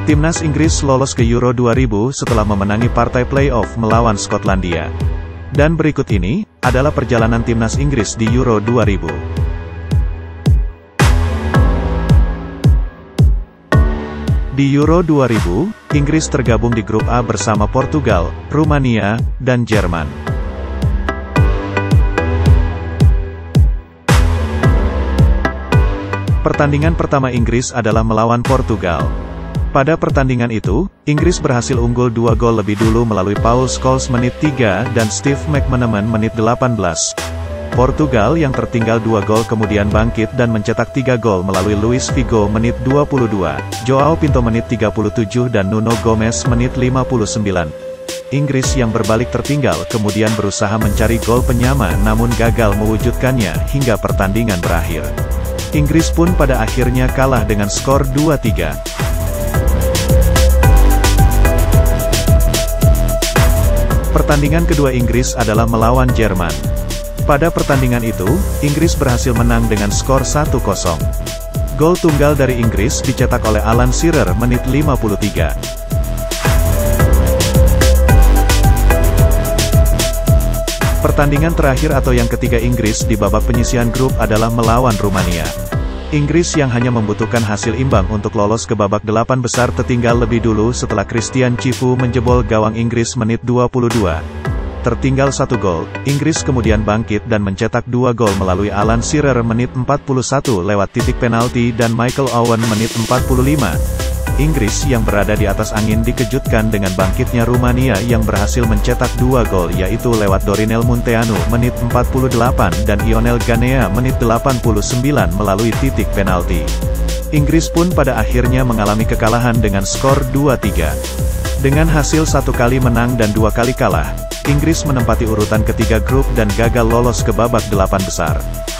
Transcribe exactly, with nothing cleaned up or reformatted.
Timnas Inggris lolos ke Euro dua ribu setelah memenangi partai playoff melawan Skotlandia. Dan berikut ini adalah perjalanan Timnas Inggris di Euro dua ribu. Di Euro dua ribu, Inggris tergabung di grup A bersama Portugal, Rumania, dan Jerman. Pertandingan pertama Inggris adalah melawan Portugal. Pada pertandingan itu, Inggris berhasil unggul dua gol lebih dulu melalui Paul Scholes menit tiga dan Steve McManaman menit delapan belas. Portugal yang tertinggal dua gol kemudian bangkit dan mencetak tiga gol melalui Luis Figo menit dua puluh dua, Joao Pinto menit tiga puluh tujuh dan Nuno Gomes menit lima puluh sembilan. Inggris yang berbalik tertinggal kemudian berusaha mencari gol penyama namun gagal mewujudkannya hingga pertandingan berakhir. Inggris pun pada akhirnya kalah dengan skor dua tiga. Pertandingan kedua Inggris adalah melawan Jerman. Pada pertandingan itu, Inggris berhasil menang dengan skor satu kosong. Gol tunggal dari Inggris dicetak oleh Alan Shearer menit lima puluh tiga. Pertandingan terakhir atau yang ketiga Inggris di babak penyisihan grup adalah melawan Rumania. Inggris yang hanya membutuhkan hasil imbang untuk lolos ke babak delapan besar tertinggal lebih dulu setelah Christian Chivu menjebol gawang Inggris menit dua puluh dua. Tertinggal satu gol, Inggris kemudian bangkit dan mencetak dua gol melalui Alan Shearer menit empat puluh satu lewat titik penalti dan Michael Owen menit empat puluh lima. Inggris yang berada di atas angin dikejutkan dengan bangkitnya Rumania yang berhasil mencetak dua gol yaitu lewat Dorinel Munteanu menit empat puluh delapan dan Ionel Ganea menit delapan puluh sembilan melalui titik penalti. Inggris pun pada akhirnya mengalami kekalahan dengan skor dua tiga. Dengan hasil satu kali menang dan dua kali kalah, Inggris menempati urutan ketiga grup dan gagal lolos ke babak delapan besar.